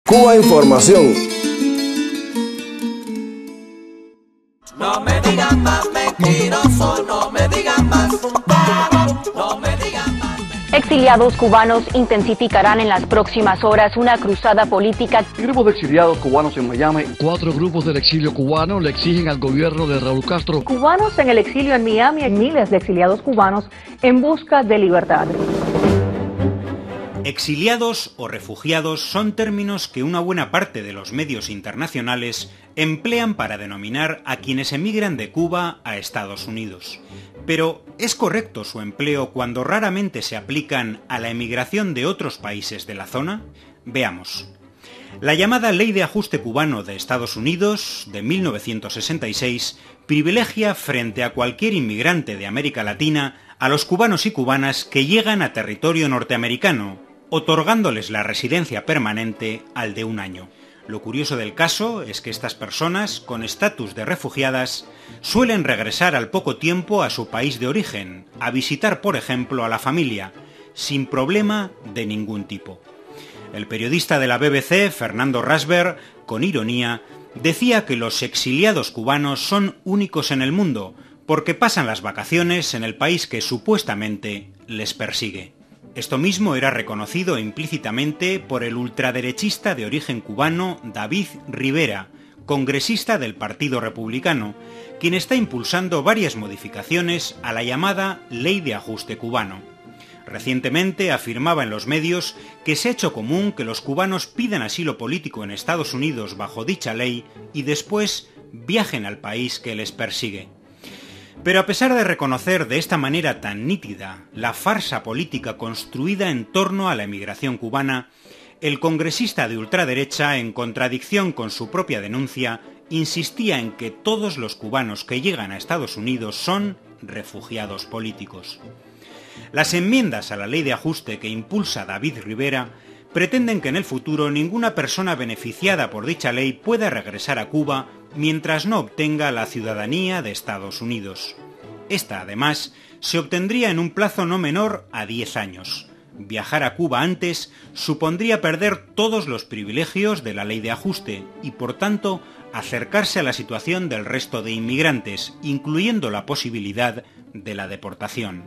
Cuba Información. No me digan más mentiroso, no me digan más, no me digan más. Exiliados cubanos intensificarán en las próximas horas una cruzada política. Grupos de exiliados cubanos en Miami. 4 grupos del exilio cubano le exigen al gobierno de Raúl Castro. Cubanos en el exilio en Miami, miles de exiliados cubanos en busca de libertad. Exiliados o refugiados son términos que una buena parte de los medios internacionales emplean para denominar a quienes emigran de Cuba a Estados Unidos. Pero, ¿es correcto su empleo cuando raramente se aplican a la emigración de otros países de la zona? Veamos. La llamada Ley de Ajuste Cubano de Estados Unidos, de 1966, privilegia frente a cualquier inmigrante de América Latina a los cubanos y cubanas que llegan a territorio norteamericano, otorgándoles la residencia permanente al de 1 año. Lo curioso del caso es que estas personas, con estatus de refugiadas, suelen regresar al poco tiempo a su país de origen, a visitar, por ejemplo, a la familia, sin problema de ningún tipo. El periodista de la BBC, Fernando Rasberg, con ironía, decía que los exiliados cubanos son únicos en el mundo, porque pasan las vacaciones en el país que supuestamente les persigue. Esto mismo era reconocido implícitamente por el ultraderechista de origen cubano David Rivera, congresista del Partido Republicano, quien está impulsando varias modificaciones a la llamada Ley de Ajuste Cubano. Recientemente afirmaba en los medios que se ha hecho común que los cubanos pidan asilo político en Estados Unidos bajo dicha ley y después viajen al país que les persigue. Pero a pesar de reconocer de esta manera tan nítida la farsa política construida en torno a la emigración cubana, el congresista de ultraderecha, en contradicción con su propia denuncia, insistía en que todos los cubanos que llegan a Estados Unidos son refugiados políticos. Las enmiendas a la ley de ajuste que impulsa David Rivera pretenden que en el futuro ninguna persona beneficiada por dicha ley pueda regresar a Cuba mientras no obtenga la ciudadanía de Estados Unidos. Esta, además, se obtendría en un plazo no menor a 10 años. Viajar a Cuba antes supondría perder todos los privilegios de la ley de ajuste y, por tanto, acercarse a la situación del resto de inmigrantes, incluyendo la posibilidad de la deportación.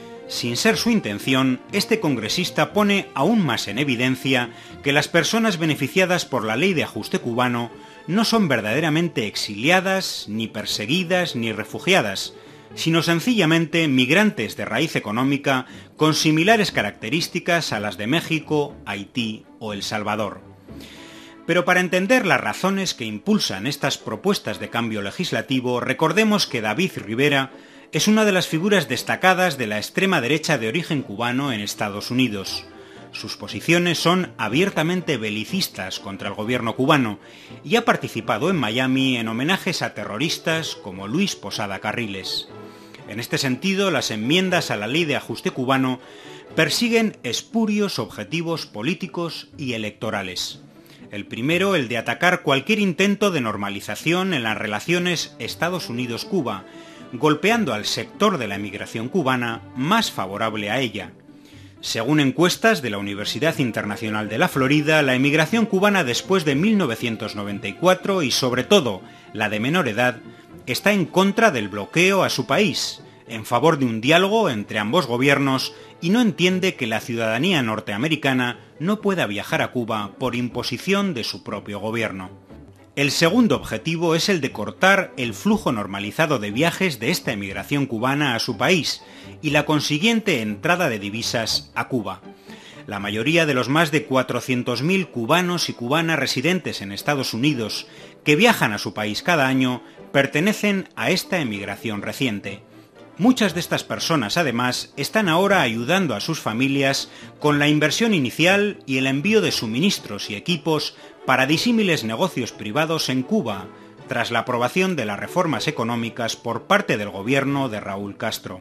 Sin ser su intención, este congresista pone aún más en evidencia que las personas beneficiadas por la ley de ajuste cubano no son verdaderamente exiliadas, ni perseguidas, ni refugiadas, sino sencillamente migrantes de raíz económica con similares características a las de México, Haití o El Salvador. Pero para entender las razones que impulsan estas propuestas de cambio legislativo, recordemos que David Rivera es una de las figuras destacadas de la extrema derecha de origen cubano en Estados Unidos. Sus posiciones son abiertamente belicistas contra el gobierno cubano y ha participado en Miami en homenajes a terroristas como Luis Posada Carriles. En este sentido, las enmiendas a la ley de ajuste cubano persiguen espurios objetivos políticos y electorales. El primero, el de atacar cualquier intento de normalización en las relaciones Estados Unidos-Cuba, golpeando al sector de la emigración cubana más favorable a ella. Según encuestas de la Universidad Internacional de la Florida, la emigración cubana después de 1994 y sobre todo la de menor edad está en contra del bloqueo a su país, en favor de un diálogo entre ambos gobiernos y no entiende que la ciudadanía norteamericana no pueda viajar a Cuba por imposición de su propio gobierno. El segundo objetivo es el de cortar el flujo normalizado de viajes de esta emigración cubana a su país y la consiguiente entrada de divisas a Cuba. La mayoría de los más de 400.000 cubanos y cubanas residentes en Estados Unidos que viajan a su país cada año pertenecen a esta emigración reciente. Muchas de estas personas, además, están ahora ayudando a sus familias con la inversión inicial y el envío de suministros y equipos para disímiles negocios privados en Cuba, tras la aprobación de las reformas económicas por parte del gobierno de Raúl Castro.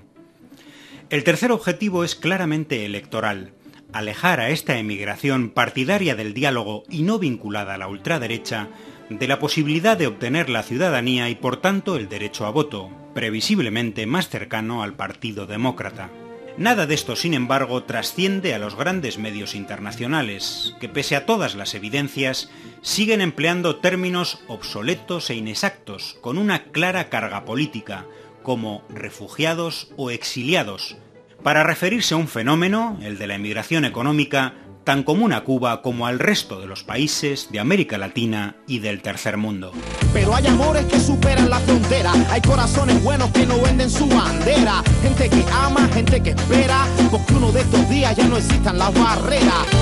El tercer objetivo es claramente electoral: alejar a esta emigración partidaria del diálogo y no vinculada a la ultraderecha de la posibilidad de obtener la ciudadanía y por tanto el derecho a voto, previsiblemente más cercano al Partido Demócrata. Nada de esto, sin embargo, trasciende a los grandes medios internacionales, que pese a todas las evidencias, siguen empleando términos obsoletos e inexactos, con una clara carga política, como refugiados o exiliados, para referirse a un fenómeno, el de la emigración económica, tan común a Cuba como al resto de los países de América Latina y del tercer mundo. Pero hay amores que superan la frontera, hay corazones buenos que no venden su bandera, gente que ama, gente que espera, porque uno de estos días ya no existan las barreras.